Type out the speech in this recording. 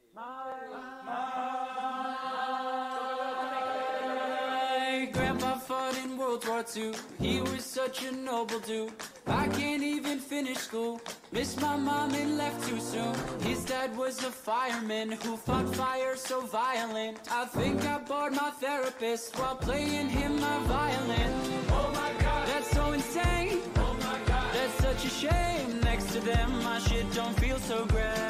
My grandpa fought in World War II. He was such a noble dude. I can't even finish school. Missed my mom and left too soon. His dad was a fireman who fought fire so violent. I think I bored my therapist while playing him my violin. Oh my god, that's so insane. Oh my god, that's such a shame. Next to them, my shit don't feel so grand.